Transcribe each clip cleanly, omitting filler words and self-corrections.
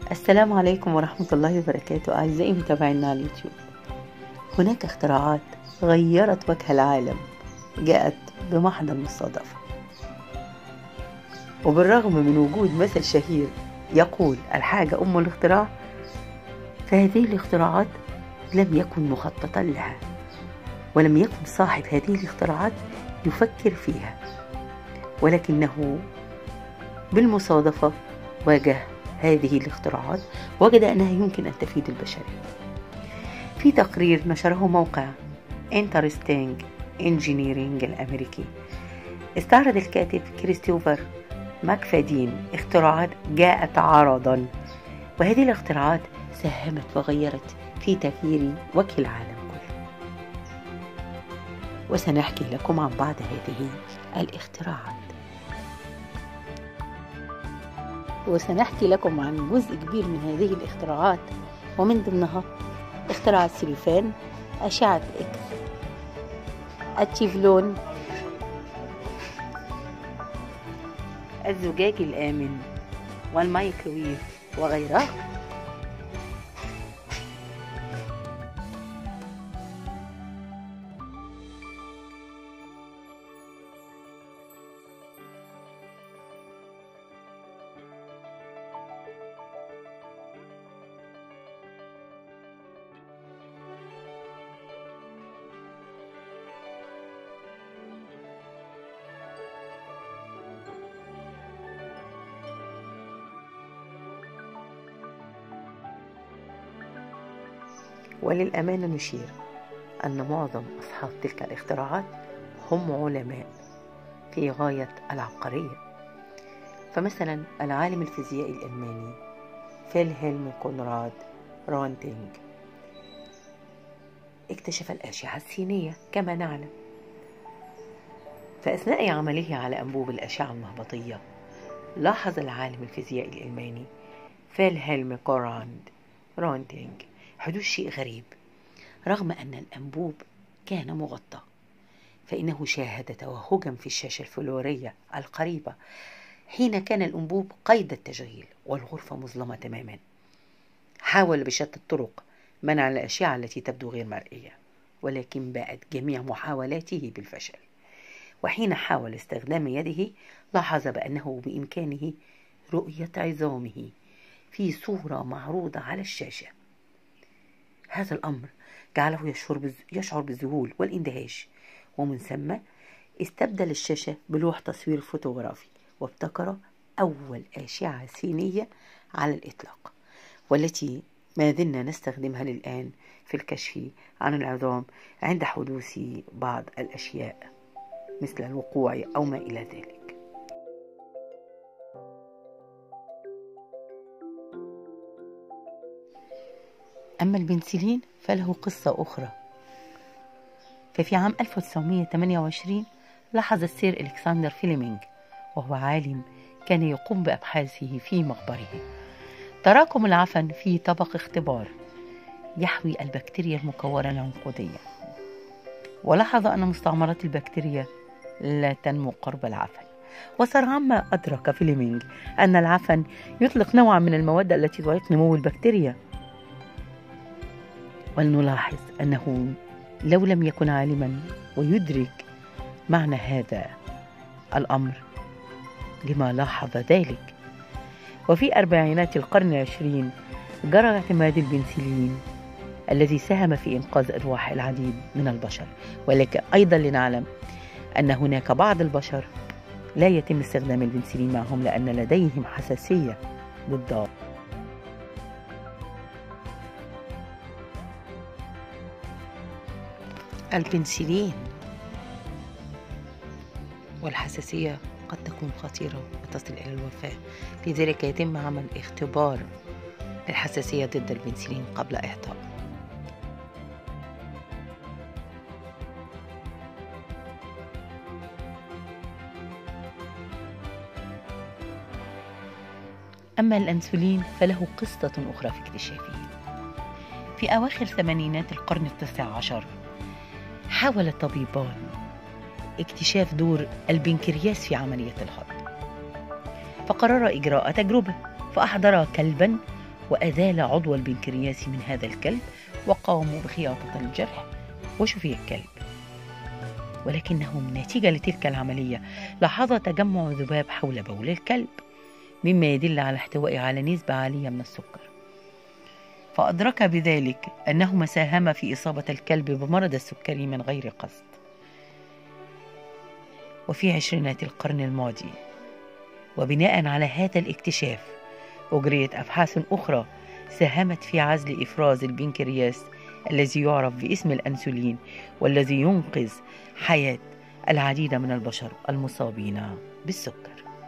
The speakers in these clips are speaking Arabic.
السلام عليكم ورحمة الله وبركاته أعزائي متابعينا على اليوتيوب. هناك اختراعات غيرت وجه العالم جاءت بمحض المصادفة، وبالرغم من وجود مثل شهير يقول الحاجة أم الاختراع، فهذه الاختراعات لم يكن مخططا لها، ولم يكن صاحب هذه الاختراعات يفكر فيها، ولكنه بالمصادفة واجه هذه الاختراعات، وجد أنها يمكن أن تفيد البشرية. في تقرير نشره موقع Interesting Engineering الأمريكي، استعرض الكاتب كريستوفر ماكفادين اختراعات جاءت عرضا، وهذه الاختراعات ساهمت وغيرت في تغيير وجه العالم كله. وسنحكي لكم عن بعض هذه الاختراعات، وسنحكي لكم عن جزء كبير من هذه الاختراعات، ومن ضمنها اختراع السلوفان، أشعة إكس، التيفلون، الزجاج الآمن، والمايكرويف وغيرها. وللأمانة نشير أن معظم أصحاب تلك الاختراعات هم علماء في غاية العبقرية. فمثلا العالم الفيزيائي الألماني فيلهلم كونراد رونتينج اكتشف الأشعة السينية كما نعلم. فأثناء عمله على أنبوب الأشعة المهبطية، لاحظ العالم الفيزيائي الألماني فيلهلم كونراد رونتينج حدوث شيء غريب. رغم أن الأنبوب كان مغطى، فإنه شاهد توهجا في الشاشة الفلورية القريبة حين كان الأنبوب قيد التشغيل والغرفة مظلمة تماما. حاول بشتى الطرق منع الأشعة التي تبدو غير مرئية، ولكن باءت جميع محاولاته بالفشل. وحين حاول استخدام يده، لاحظ بأنه بإمكانه رؤية عظامه في صورة معروضة على الشاشة. هذا الأمر جعله يشعر بالذهول والاندهاش، ومن ثم استبدل الشاشة بلوح تصوير فوتوغرافي، وابتكر أول أشعة سينية على الإطلاق، والتي ما زلنا نستخدمها للآن في الكشف عن العظام عند حدوث بعض الأشياء مثل الوقوع أو ما إلى ذلك. أما البنسلين فله قصة أخرى. ففي عام 1928 لاحظ السير ألكسندر فيليمينغ، وهو عالم كان يقوم بأبحاثه في مقبره، تراكم العفن في طبق اختبار يحوي البكتيريا المكورة العنقودية، ولاحظ أن مستعمرات البكتيريا لا تنمو قرب العفن. وسرعان ما أدرك فيليمينغ أن العفن يطلق نوعا من المواد التي تعيق نمو البكتيريا. ولنلاحظ أنه لو لم يكن عالما ويدرك معنى هذا الأمر لما لاحظ ذلك. وفي أربعينات القرن العشرين جرى اعتماد البنسلين الذي ساهم في إنقاذ أرواح العديد من البشر، ولكن أيضا لنعلم أن هناك بعض البشر لا يتم استخدام البنسلين معهم لأن لديهم حساسية ضده. البنسلين والحساسية قد تكون خطيرة وتصل إلى الوفاة، لذلك يتم عمل اختبار الحساسية ضد البنسلين قبل إعطائه. أما الأنسولين فله قصة أخرى في اكتشافه. في أواخر ثمانينات القرن ال19 حاول الطبيبان اكتشاف دور البنكرياس في عملية الهضم، فقرر إجراء تجربة، فأحضر كلبا وأزال عضو البنكرياس من هذا الكلب وقاموا بخياطة الجرح وشفي الكلب. ولكنهم نتيجة لتلك العملية لاحظ تجمع ذباب حول بول الكلب، مما يدل على احتوائه على نسبة عالية من السكر، فأدرك بذلك أنه ساهم في إصابة الكلب بمرض السكري من غير قصد. وفي عشرينات القرن الماضي، وبناء على هذا الاكتشاف، أجريت أبحاث أخرى ساهمت في عزل إفراز البنكرياس الذي يعرف باسم الأنسولين، والذي ينقذ حياة العديد من البشر المصابين بالسكر.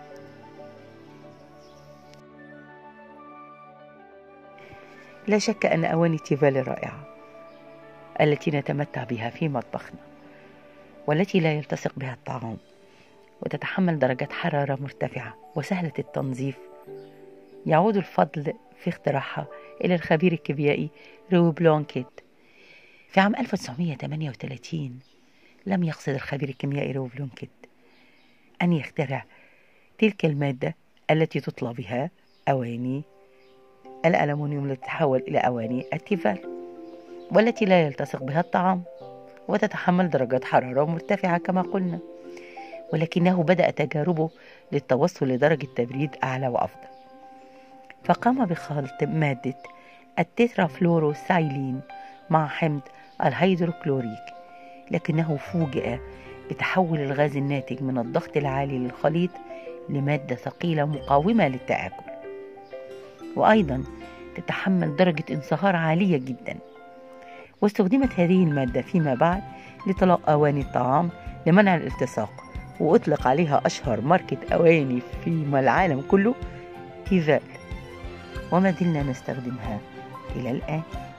لا شك أن أواني تيفال الرائعة التي نتمتع بها في مطبخنا، والتي لا يلتصق بها الطعام، وتتحمل درجات حرارة مرتفعة وسهلة التنظيف، يعود الفضل في اختراعها إلى الخبير الكيميائي رو بلانكيت. في عام 1938 لم يقصد الخبير الكيميائي رو بلانكيت أن يخترع تلك المادة التي تطلى بها أواني الألمنيوم التي تتحول إلى أواني التيفال، والتي لا يلتصق بها الطعام وتتحمل درجات حرارة مرتفعة كما قلنا، ولكنه بدأ تجاربه للتوصل لدرجة تبريد أعلى وأفضل، فقام بخلط مادة التترافلوروسايلين مع حمض الهيدروكلوريك، لكنه فوجئ بتحول الغاز الناتج من الضغط العالي للخليط لمادة ثقيلة مقاومة للتآكل، وأيضا تتحمل درجة انصهار عالية جدا. واستخدمت هذه المادة فيما بعد لطلاء أواني الطعام لمنع الالتصاق، وأطلق عليها أشهر ماركة أواني في العالم كله تيفال، وما زلنا نستخدمها إلى الآن.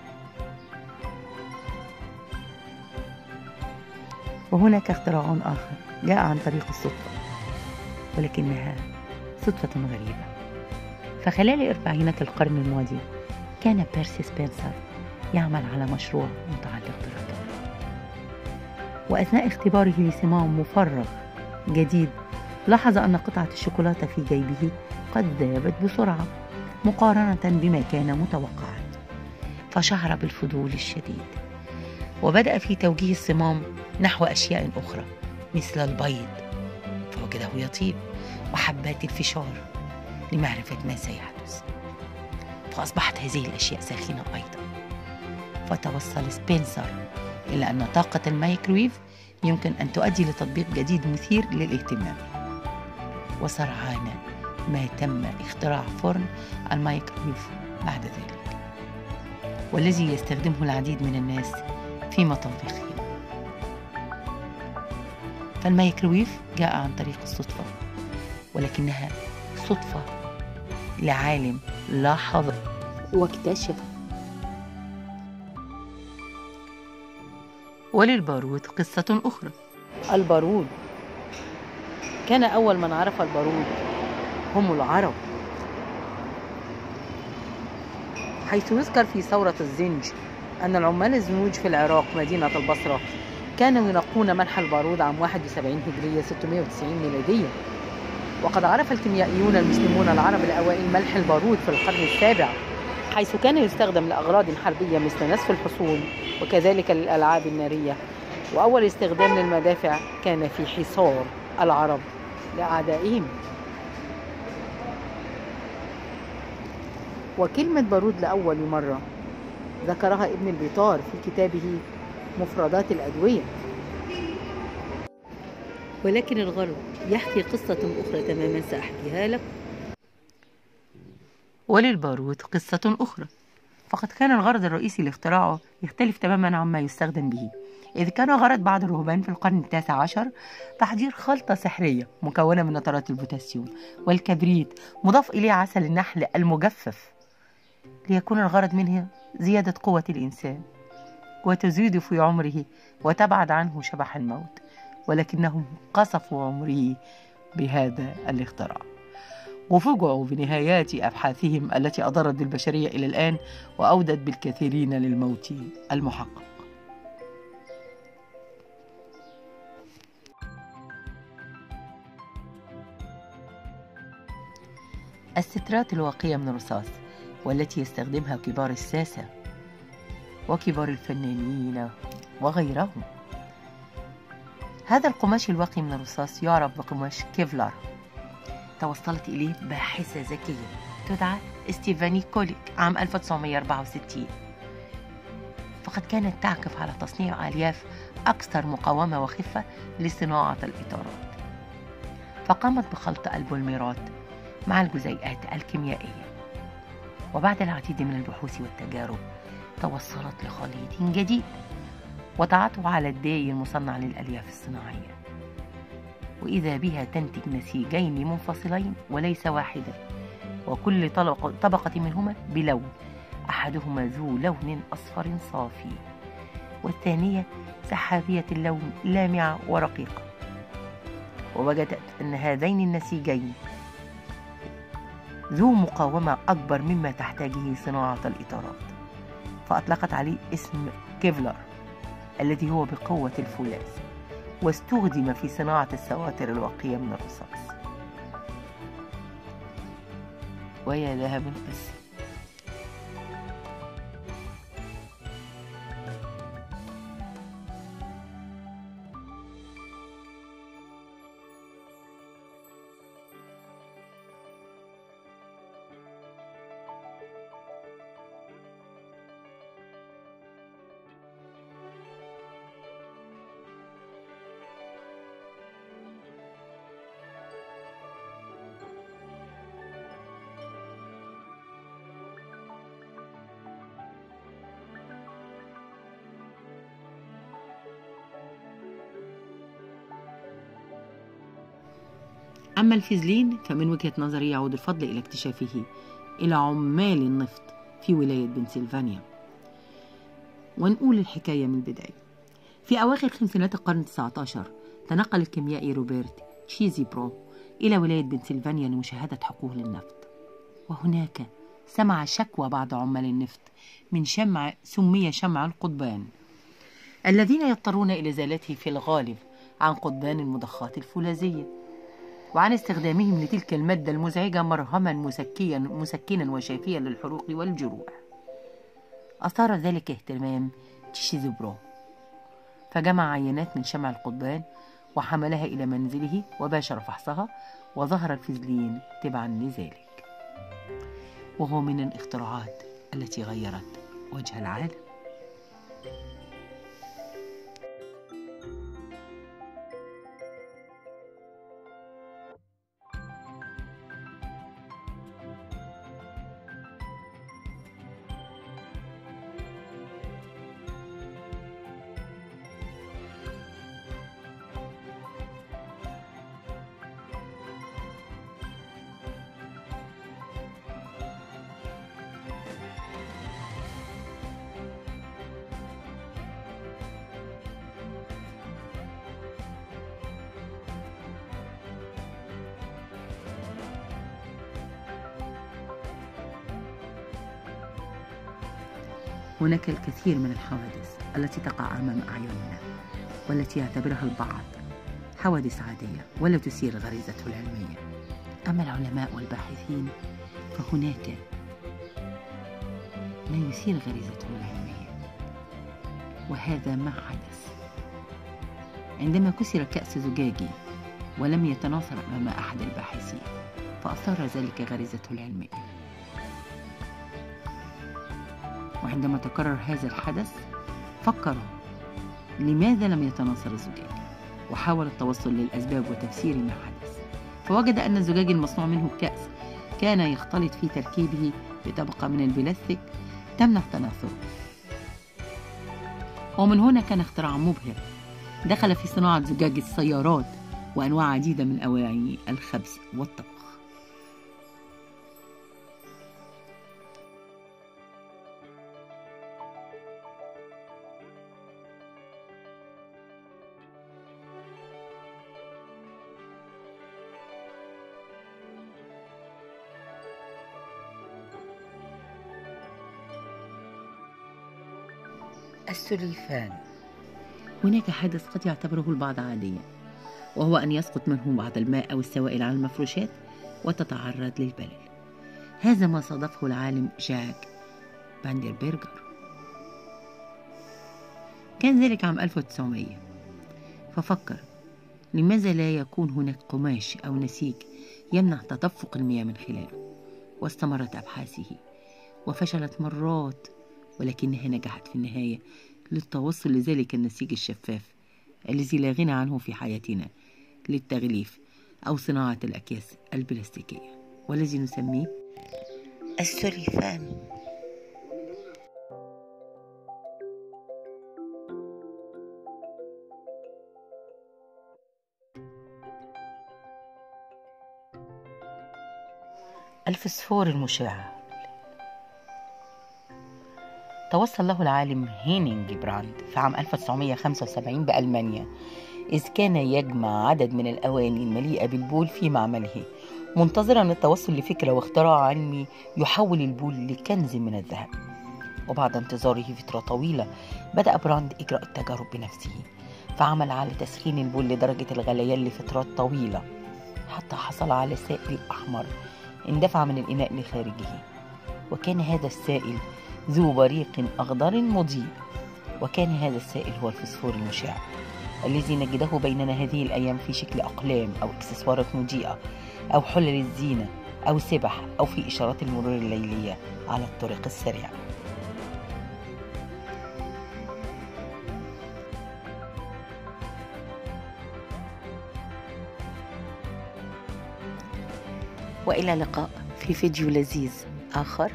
وهناك اختراع آخر جاء عن طريق الصدفة، ولكنها صدفة غريبة. فخلال أربعينات القرن الماضي كان بيرسي سبنسر يعمل على مشروع متعلق بالرطب، وأثناء اختباره لصمام مفرغ جديد لاحظ أن قطعة الشوكولاتة في جيبه قد ذابت بسرعة مقارنة بما كان متوقعا، فشعر بالفضول الشديد، وبدأ في توجيه الصمام نحو أشياء أخرى مثل البيض، فوجده يطيب، وحبات الفشار لمعرفة ما سيحدث، فأصبحت هذه الأشياء ساخنة أيضا. فتوصل سبنسر إلى أن طاقة الميكرويف يمكن أن تؤدي لتطبيق جديد مثير للاهتمام، وسرعان ما تم اختراع فرن الميكرويف بعد ذلك، والذي يستخدمه العديد من الناس في مطابخهم. فالميكرويف جاء عن طريق الصدفة، ولكنها صدفة لعالم لاحظ واكتشف. وللبارود قصة أخرى. البارود كان أول من عرف البارود هم العرب، حيث يذكر في ثورة الزنج أن العمال الزنوج في العراق مدينة البصرة كانوا ينقون منح البارود عام 71 هجرية 690 ميلادية. وقد عرف الكيميائيون المسلمون العرب الأوائل ملح البارود في القرن السابع، حيث كان يستخدم لأغراض حربية مثل نسف الحصون وكذلك للألعاب النارية. وأول استخدام للمدافع كان في حصار العرب لأعدائهم. وكلمة بارود لأول مرة ذكرها ابن البيطار في كتابه مفردات الأدوية. ولكن الغرب يحكي قصة أخرى تماما سأحكيها لك. وللبارود قصة أخرى، فقد كان الغرض الرئيسي لاختراعه يختلف تماما عما يستخدم به، إذ كان غرض بعض الرهبان في القرن التاسع عشر تحضير خلطة سحرية مكونة من نترات البوتاسيوم والكبريت مضاف إليه عسل النحل المجفف، ليكون الغرض منه زيادة قوة الإنسان وتزيد في عمره وتبعد عنه شبح الموت. ولكنهم قصفوا عمره بهذا الاختراع، وفوجئوا بنهايات أبحاثهم التي أضرت بالبشرية إلى الآن وأودت بالكثيرين للموت المحقق. السترات الواقية من الرصاص والتي يستخدمها كبار الساسة وكبار الفنانين وغيرهم. هذا القماش الواقي من الرصاص يعرف بقماش كيفلار. توصلت إليه باحثة ذكية تدعى ستيفاني كوليك عام 1964، فقد كانت تعكف على تصنيع ألياف أكثر مقاومة وخفة لصناعة الإطارات، فقامت بخلط البوليمرات مع الجزيئات الكيميائية، وبعد العديد من البحوث والتجارب توصلت لخليط جديد وضعته على الداي المصنع للألياف الصناعية، وإذا بها تنتج نسيجين منفصلين وليس واحدا، وكل طبقة منهما بلون، أحدهما ذو لون أصفر صافي والثانية سحابية اللون لامعة ورقيقة. ووجدت أن هذين النسيجين ذو مقاومة أكبر مما تحتاجه صناعة الإطارات، فأطلقت عليه اسم كيفلار الذي هو بقوة الفولاذ، واستخدم في صناعة السواتر الواقية من الرصاص. ويا ذهب بس. أما الفازلين فمن وجهة نظري يعود الفضل إلى اكتشافه إلى عمال النفط في ولاية بنسلفانيا. ونقول الحكاية من البداية. في أواخر خمسينات القرن 19 تنقل الكيميائي روبرت تشيزي برو إلى ولاية بنسلفانيا لمشاهدة حقول النفط، وهناك سمع شكوى بعض عمال النفط من شمع سمي شمع القضبان، الذين يضطرون إلى إزالته في الغالب عن قضبان المضخات الفولاذية، وعن استخدامهم لتلك المادة المزعجة مرهما مسكنا وشافيا للحروق والجروح. أثار ذلك اهتمام تشيزي برو، فجمع عينات من شمع القضبان وحملها إلى منزله وباشر فحصها، وظهر الفازلين تبعا لذلك، وهو من الاختراعات التي غيرت وجه العالم. هناك الكثير من الحوادث التي تقع أمام أعيننا والتي يعتبرها البعض حوادث عادية ولا تثير غريزته العلمية. أما العلماء والباحثين فهناك ما يثير غريزته العلمية، وهذا ما حدث عندما كسر كأس زجاجي ولم يتناثر أمام أحد الباحثين، فأثار ذلك غريزته العلمية. وعندما تكرر هذا الحدث فكر لماذا لم يتناثر الزجاج، وحاول التوصل للأسباب وتفسير ما حدث، فوجد أن الزجاج المصنوع منه الكأس كان يختلط في تركيبه بطبقة من البلاستيك تمنع تناثره. ومن هنا كان اختراع مبهر دخل في صناعة زجاج السيارات وأنواع عديدة من أواعي الخبز والطبخ. السليفان. هناك حدث قد يعتبره البعض عاديا، وهو أن يسقط منه بعض الماء أو السوائل على المفروشات وتتعرض للبلل، هذا ما صادفه العالم جاك فاندربرجر. كان ذلك عام 1900، ففكر لماذا لا يكون هناك قماش أو نسيج يمنع تدفق المياه من خلاله. واستمرت أبحاثه وفشلت مرات، ولكنها نجحت في النهاية للتوصل لذلك النسيج الشفاف الذي لا غنى عنه في حياتنا للتغليف أو صناعة الأكياس البلاستيكية، والذي نسميه السليفان. الفسفور المشع توصل له العالم هينينج براند في عام 1975 بألمانيا، إذ كان يجمع عدد من الأواني المليئة بالبول في معمله، منتظرا التوصل لفكرة واختراع علمي يحول البول لكنز من الذهب. وبعد انتظاره فترة طويلة بدأ براند إجراء التجارب بنفسه، فعمل على تسخين البول لدرجة الغليان لفترات طويلة حتى حصل على سائل أحمر اندفع من الإناء لخارجه، وكان هذا السائل ذو بريق أخضر مضيء، وكان هذا السائل هو الفسفور المشع الذي نجده بيننا هذه الأيام في شكل أقلام أو إكسسوارات مضيئة أو حلل الزينة أو سبح أو في إشارات المرور الليلية على الطرق السريعة. وإلى اللقاء في فيديو لذيذ آخر.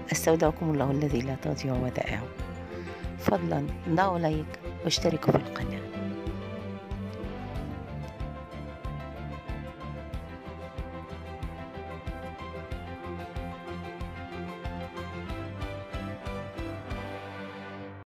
استودعكم الله الذي لا تضيع ودائعه. فضلا ضعوا لايك واشتركوا في القناة.